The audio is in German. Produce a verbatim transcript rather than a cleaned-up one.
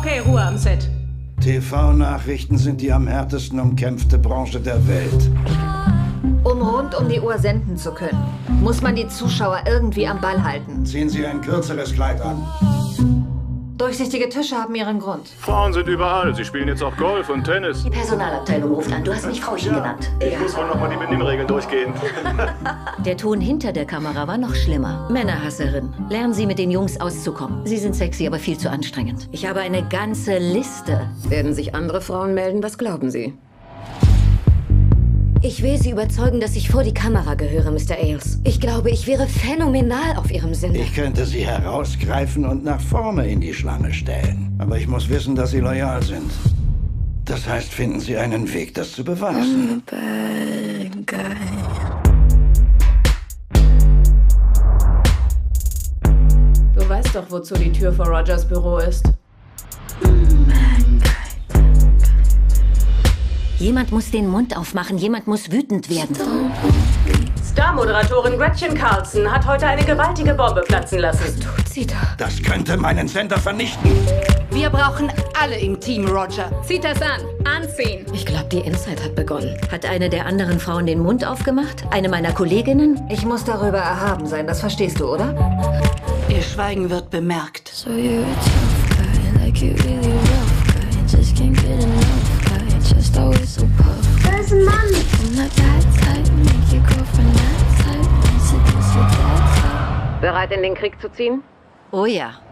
Okay, Ruhe am Set. T V-Nachrichten sind die am härtesten umkämpfte Branche der Welt. Um rund um die Uhr senden zu können, muss man die Zuschauer irgendwie am Ball halten. Ziehen Sie ein kürzeres Kleid an. Durchsichtige Tische haben ihren Grund. Frauen sind überall. Sie spielen jetzt auch Golf und Tennis. Die Personalabteilung ruft an. Du hast mich Frauchen Ja, genannt. ich muss wohl noch mal die Benimmregeln durchgehen. Der Ton hinter der Kamera war noch schlimmer. Männerhasserin. Lernen Sie mit den Jungs auszukommen. Sie sind sexy, aber viel zu anstrengend. Ich habe eine ganze Liste. Werden sich andere Frauen melden? Was glauben Sie? Ich will Sie überzeugen, dass ich vor die Kamera gehöre, Mister Ailes. Ich glaube, ich wäre phänomenal auf Ihrem Sender. Ich könnte Sie herausgreifen und nach vorne in die Schlange stellen. Aber ich muss wissen, dass Sie loyal sind. Das heißt, finden Sie einen Weg, das zu beweisen. Du weißt doch, wozu die Tür vor Rogers Büro ist. Jemand muss den Mund aufmachen. Jemand muss wütend werden. Star-Moderatorin Gretchen Carlson hat heute eine gewaltige Bombe platzen lassen. Tut sie da? Das könnte meinen Sender vernichten. Wir brauchen alle im Team, Roger. Zieht das an. Anziehen. Ich glaube, die Inside hat begonnen. Hat eine der anderen Frauen den Mund aufgemacht? Eine meiner Kolleginnen? Ich muss darüber erhaben sein, das verstehst du, oder? Ihr Schweigen wird bemerkt. So you're a tough guy, like you really rough guy. Just can't get enough guy, just always so puff. Da ist ein Mann. I'm that bad type, make your girlfriend that type. Is it this or that type? Bereit, in den Krieg zu ziehen? Oh ja.